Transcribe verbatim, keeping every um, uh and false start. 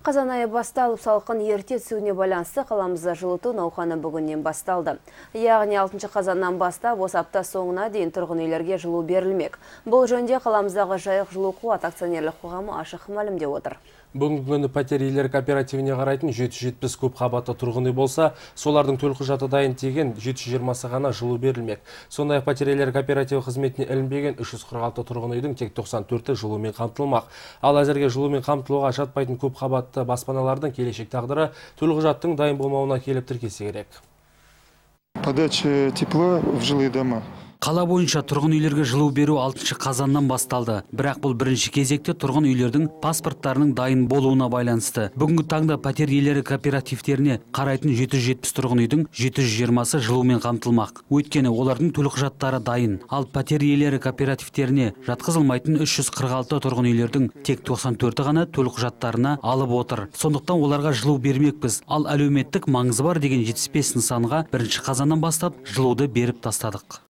Қазан айы басталып, салқын ерте түсуіне байланысты қаламызда жылыту науқаны бүгіннен басталды. Яғни алтыншы қазаннан бастап осы апта соңына дейін тұрғын үйлерге жылу берілмек. Бұл жөнде қаламыздағы Жайық жылу қуат акционерлік қоғамы ашық мәлімдеп отыр. Бүгінгі күні пәтер иелері кооперативіне қарайтын жеті жүз жетпіс көп қабатты тұрғын үй болса, солардың төлқұжаты дайын деген жеті жүз жиырмасы ғана жылу берілмек. Сондай-ақ пәтер иелері кооперативі қызметіне ілінбеген үш жүз қырық алты тұрғын үйдің тек тоқсан төрті жылумен қамтылмақ. Ал әзірге жылумен қамтылуға жатпайтын көп қабатты баспаналардың келешек тағдыры төлқұжаттың дайын болмауына келіп тіркелсе керек. Подача тепла в жилые дома. Қала бойынша тұрғын үйлерге жылу беру алтыншы қазаннан басталды. Бірақ бұл бірінші кезекте тұрғын үйлердің паспорттарының дайын болуына байланысты. Бүгінгі таңда пәтер иелері кооперативтеріне қарайтын жеті жүз жетпіс тұрғын үйдің жеті жүз жиырмасы жылумен қамтылмақ. Өйткені олардың төлқұжаттары дайын. Ал пәтер иелері кооперативтеріне жатқызылмайтын үш жүз қырық алты тұрғын үйлердің тек тоқсан төрті ғана төлқұжаттарына алып отыр. Сондықтан оларға жылу бермекпіз. Ал әлеуметтік маңызы бар деген жетпіс бес нысанға бірінші қазаннан бастап жылуды беріп тастадық.